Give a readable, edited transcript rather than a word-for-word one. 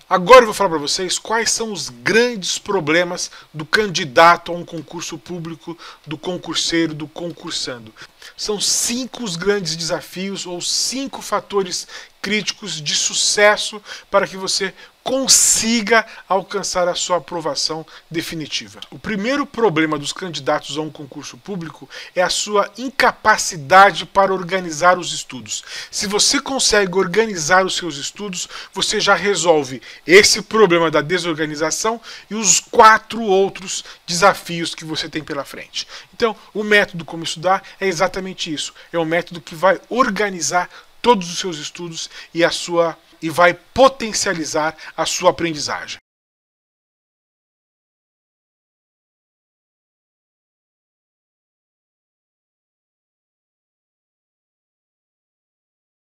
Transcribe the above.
Agora eu vou falar para vocês quais são os grandes problemas do candidato a um concurso público, do concurseiro, do concursando. São 5 os grandes desafios ou 5 fatores críticos de sucesso para que você consiga alcançar a sua aprovação definitiva. O primeiro problema dos candidatos a um concurso público é a sua incapacidade para organizar os estudos. Se você consegue organizar os seus estudos, você já resolve esse problema da desorganização e os 4 outros desafios que você tem pela frente. Então, o método Como Estudar é exatamente isso. É um método que vai organizar todos os seus estudos e vai potencializar a sua aprendizagem.